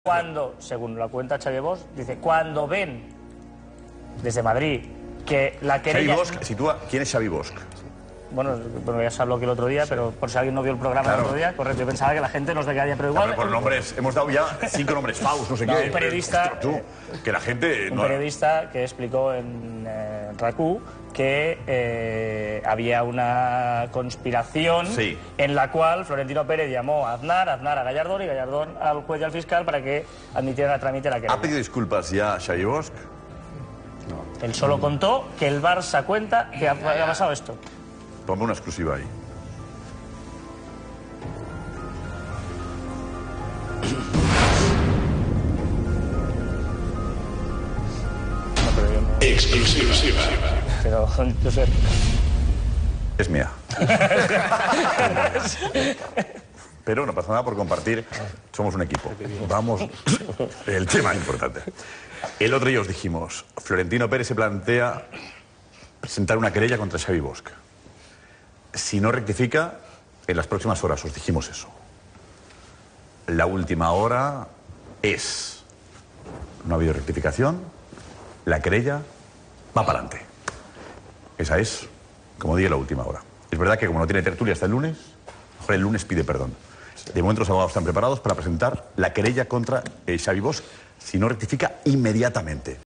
Cuando, según la cuenta Xavi Bosch, dice, cuando ven desde Madrid que la querella... Xavi Bosch sitúa... ¿Quién es Xavi Bosch? Bueno, ya se habló aquí el otro día, pero por si alguien no vio el programa el otro día, correcto, yo pensaba que la gente nos veía, pero igual... Por nombres, hemos dado ya 5 nombres, Faust, no sé qué. Un periodista... que la gente... Un periodista que explicó en RAC1 que había una conspiración en la cual Florentino Pérez llamó a Aznar a Gallardón y Gallardón al juez y al fiscal para que admitieran a trámite la querella. ¿Ha pedido disculpas ya Xavi Bosch? No. Él solo contó que el Barça cuenta que ha pasado esto. Ponme una exclusiva ahí. No, pero yo no... Exclusiva. Pero, Josep... Es mía. Pero no pasa nada por compartir. Somos un equipo. Vamos. El tema importante. El otro día os dijimos, Florentino Pérez se plantea presentar una querella contra Xavi Bosch. Si no rectifica, en las próximas horas os dijimos eso. La última hora es... No ha habido rectificación, la querella va para adelante. Esa es, como dije, la última hora. Es verdad que como no tiene tertulia hasta el lunes, mejor el lunes pide perdón. De momento los abogados están preparados para presentar la querella contra Xavi Bosch si no rectifica inmediatamente.